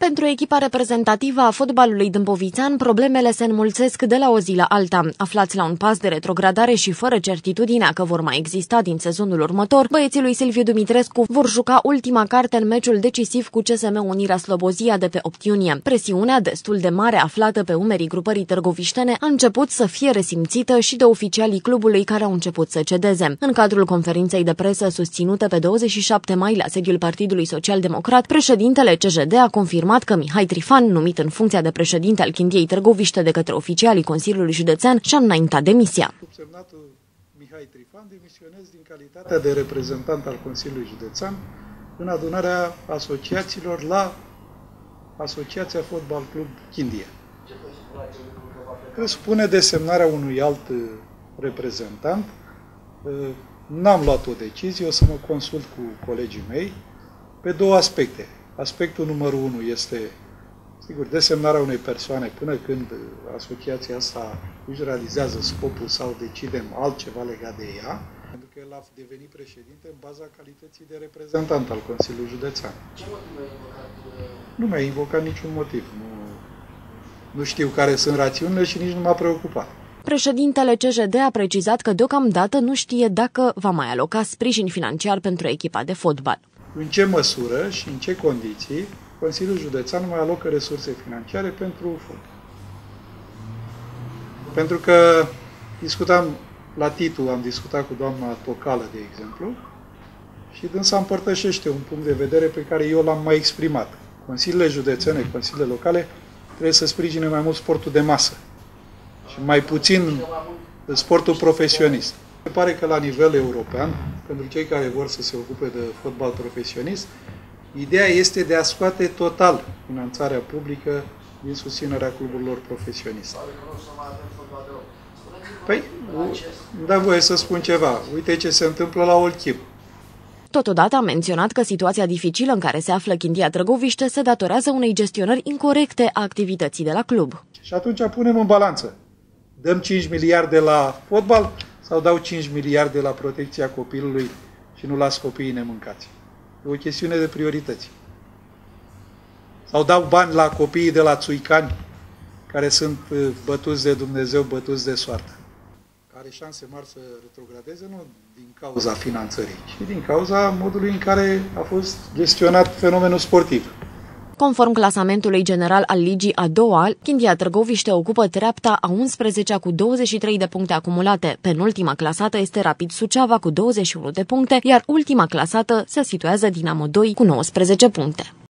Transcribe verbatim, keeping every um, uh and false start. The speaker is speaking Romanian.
Pentru echipa reprezentativă a fotbalului dâmbovițean, problemele se înmulțesc de la o zi la alta. Aflați la un pas de retrogradare și fără certitudinea că vor mai exista din sezonul următor, băieții lui Silviu Dumitrescu vor juca ultima carte în meciul decisiv cu C S M Unirea Slobozia de pe opt iunie. Presiunea destul de mare aflată pe umerii grupării târgoviștene a început să fie resimțită și de oficialii clubului care au început să cedeze. În cadrul conferinței de presă susținută pe douăzeci și șapte mai la sediul Partidului Social-Democrat, președintele C J D a confirmat că Mihai Trifan, numit în funcția de președinte al Chindiei Târgoviște de către oficialii Consiliului Județean, și-a înaintat demisia. Subsemnatul Mihai Trifan demisionez din calitatea de reprezentant al Consiliului Județean în adunarea asociațiilor la Asociația Fotbal Club Chindia. Presupune desemnarea unui alt reprezentant. N-am luat o decizie, o să mă consult cu colegii mei pe două aspecte. Aspectul numărul unu este, sigur, desemnarea unei persoane până când asociația asta își realizează scopul sau decidem altceva legat de ea, pentru că el a devenit președinte în baza calității de reprezentant al Consiliului Județean. Ce motiv a invocat? Nu mi-a invocat niciun motiv. Nu, nu știu care sunt rațiunile și nici nu m-a preocupat. Președintele C J D a precizat că deocamdată nu știe dacă va mai aloca sprijin financiar pentru echipa de fotbal. În ce măsură și în ce condiții Consiliul Județean mai alocă resurse financiare pentru fotbal. Pentru că discutam, la Titu am discutat cu doamna Tocală, de exemplu, și dânsa împărtășește un punct de vedere pe care eu l-am mai exprimat. Consiliile județene, consiliile locale trebuie să sprijine mai mult sportul de masă și mai puțin sportul profesionist. Se pare că la nivel european, pentru cei care vor să se ocupe de fotbal profesionist, ideea este de a scoate total finanțarea publică din susținerea cluburilor profesioniste. Păi, îmi dă voie să spun ceva. Uite ce se întâmplă la Olchim. Totodată a menționat că situația dificilă în care se află Chindia Târgoviște se datorează unei gestionări incorecte a activității de la club. Și atunci punem în balanță. Dăm cinci miliarde la fotbal sau dau cinci miliarde la protecția copilului și nu las copiii nemâncați? E o chestiune de priorități. Sau dau bani la copiii de la Țuicani, care sunt bătuți de Dumnezeu, bătuți de soartă. Are șanse mari să retrogradeze, nu din cauza finanțării, ci din cauza modului în care a fost gestionat fenomenul sportiv. Conform clasamentului general al ligii a doua, Chindia Târgoviște ocupă treapta a unsprezecea cu douăzeci și trei de puncte acumulate. Penultima clasată este Rapid Suceava cu douăzeci și unu de puncte, iar ultima clasată se situează Dinamo doi cu nouăsprezece puncte.